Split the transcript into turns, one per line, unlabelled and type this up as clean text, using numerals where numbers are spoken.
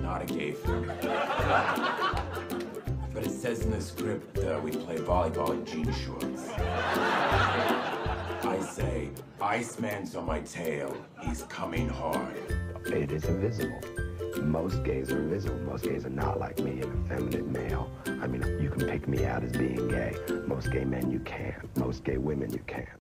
not a gay film. But it says in the script we play volleyball in jean shorts. I say, Iceman's on my tail. He's coming hard.
It is invisible. Most gays are invisible. Most gays are not like me, an effeminate male. I mean, you can pick me out as being gay. Most gay men you can't. Most gay women you can't.